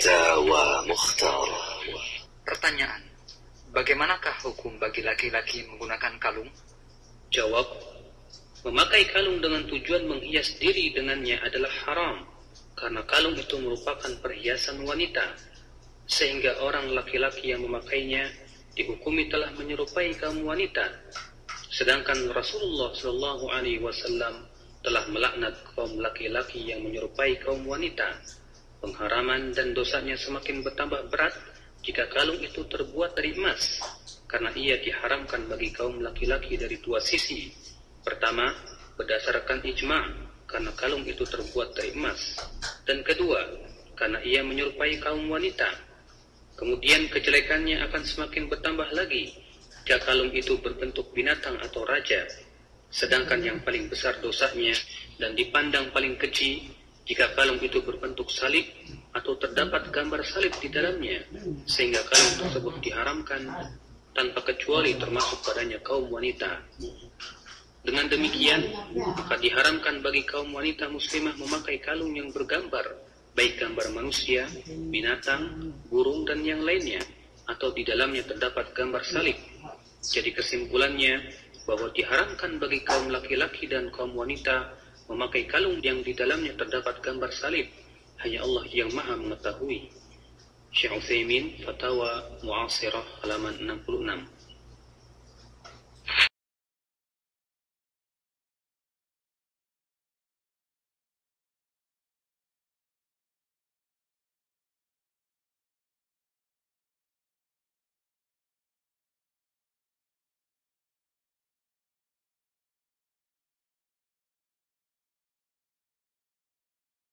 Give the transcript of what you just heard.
فتاوى مختارة. Pertanyaan, bagaimanakah hukum bagi laki-laki menggunakan kalung? Jawab, memakai kalung dengan tujuan menghias diri dengannya adalah haram, karena kalung itu merupakan perhiasan wanita, sehingga orang laki-laki yang memakainya dihukumi telah menyerupai kaum wanita. Sedangkan Rasulullah SAW telah melaknat kaum laki-laki yang menyerupai kaum wanita. Pengharaman dan dosanya semakin bertambah berat jika kalung itu terbuat dari emas, karena ia diharamkan bagi kaum laki-laki dari dua sisi. Pertama, berdasarkan ijma', karena kalung itu terbuat dari emas. Dan kedua, karena ia menyerupai kaum wanita. Kemudian kejelekannya akan semakin bertambah lagi jika kalung itu berbentuk binatang atau raja. Sedangkan yang paling besar dosanya dan dipandang paling keji jika kalung itu berbentuk salib atau terdapat gambar salib di dalamnya, sehingga kalung tersebut diharamkan tanpa kecuali termasuk padanya kaum wanita. Dengan demikian, maka diharamkan bagi kaum wanita muslimah memakai kalung yang bergambar, baik gambar manusia, binatang, burung, dan yang lainnya, atau di dalamnya terdapat gambar salib. Jadi kesimpulannya, bahwa diharamkan bagi kaum laki-laki dan kaum wanita memakai kalung yang di dalamnya terdapat gambar salib. Hanya Allah yang maha mengetahui. Syekh Utsaimin, Fatawa Mu'asirah, halaman 66.